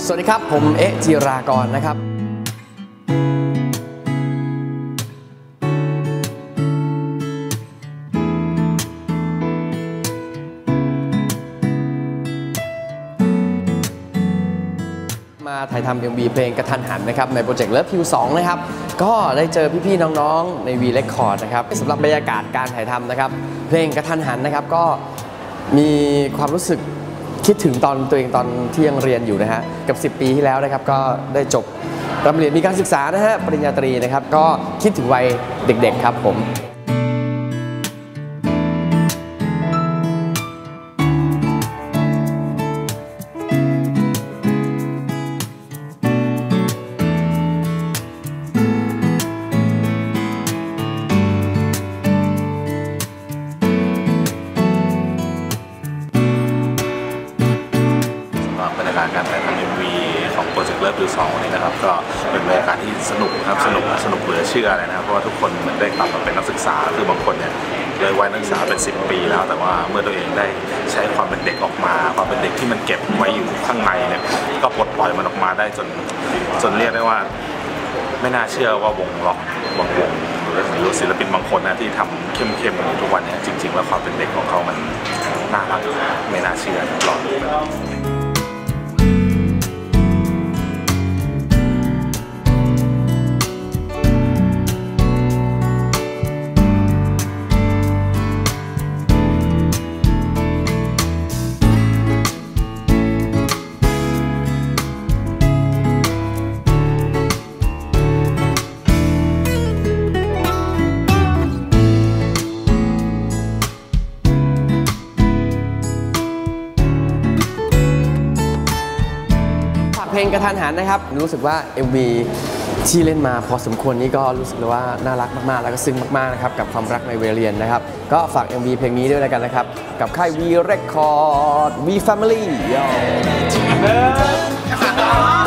สวัสดีครับผมเอ๊ะจิรากรนะครับมาถ่ายทำ MV เพลงกระทันหันนะครับในโปรเจกต์ Love You 2นะครับก็ได้เจอพี่ๆน้องๆใน V Record นะครับสำหรับบรรยากาศการถ่ายทำนะครับเพลงกระทันหันนะครับก็มีความรู้สึกคิดถึงตอนตัวเองตอนที่ยังเรียนอยู่นะฮะกับ10 ปีที่แล้วนะครับก็ได้จบรับเรียนมีการศึกษานะฮะปริญญาตรีนะครับก็คิดถึงวัยเด็กๆครับผมบรรยากาศการถ่ายทำ MV ของโปรเจกต์ Love You 2นี่นะครับก็เป็นบรรยากาศที่สนุกครับสนุกเหลือเชื่อเลยนะครับเพราะว่าทุกคนเหมือนได้กลับมาเป็นนักศึกษาคือบางคนเนี่ยเลยวัยนักศึกษาเป็น10 ปีแล้วแต่ว่าเมื่อตัวเองได้ใช้ความเป็นเด็กออกมาความเป็นเด็กที่มันเก็บไว้อยู่ข้างในเนี่ยก็ปลดปล่อยมันออกมาได้จนเรียกได้ว่าไม่น่าเชื่อว่าวงล็อกวงหรือศิลปินบางคนนะที่ทำเข้มๆอยู่ทุกวันเนี่ยจริงๆแล้วความเป็นเด็กของเขามันน่ารักไม่น่าเชื่อหรอกเพลงกระทันหันนะครับรู้สึกว่า MV ที่เล่นมาพอสมควรนี้ก็รู้สึกเลยว่าน่ารักมากๆแล้วก็ซึ้งมากๆนะครับกับความรักในวัยเรียนนะครับก็ฝาก MV เพลงนี้ด้วยแล้วกันนะครับกับค่าย V Record V Family